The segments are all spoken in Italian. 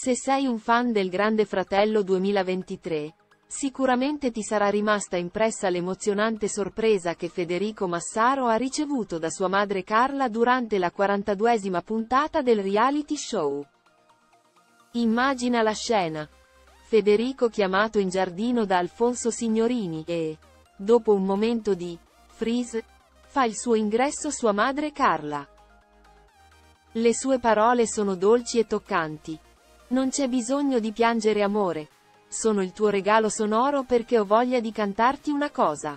Se sei un fan del Grande Fratello 2023, sicuramente ti sarà rimasta impressa l'emozionante sorpresa che Federico Massaro ha ricevuto da sua madre Carla durante la 42esima puntata del reality show. Immagina la scena. Federico chiamato in giardino da Alfonso Signorini e, dopo un momento di freeze, fa il suo ingresso sua madre Carla. Le sue parole sono dolci e toccanti. Non c'è bisogno di piangere amore. Sono il tuo regalo sonoro perché ho voglia di cantarti una cosa.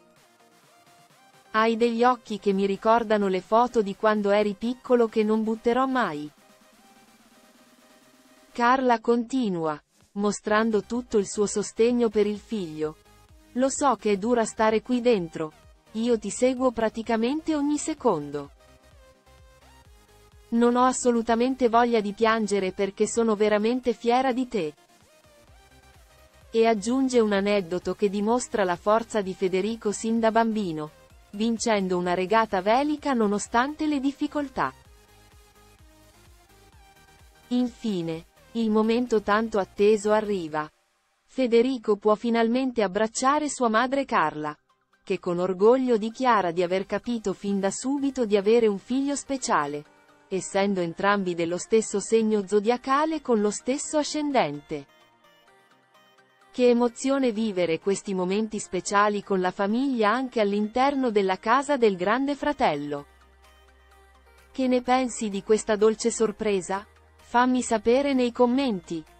Hai degli occhi che mi ricordano le foto di quando eri piccolo che non butterò mai. Carla continua, mostrando tutto il suo sostegno per il figlio. Lo so che è dura stare qui dentro. Io ti seguo praticamente ogni secondo. Non ho assolutamente voglia di piangere perché sono veramente fiera di te. E aggiunge un aneddoto che dimostra la forza di Federico sin da bambino, vincendo una regata velica nonostante le difficoltà. Infine, il momento tanto atteso arriva. Federico può finalmente abbracciare sua madre Carla, che con orgoglio dichiara di aver capito fin da subito di avere un figlio speciale, essendo entrambi dello stesso segno zodiacale con lo stesso ascendente. Che emozione vivere questi momenti speciali con la famiglia anche all'interno della casa del Grande Fratello. Che ne pensi di questa dolce sorpresa? Fammi sapere nei commenti.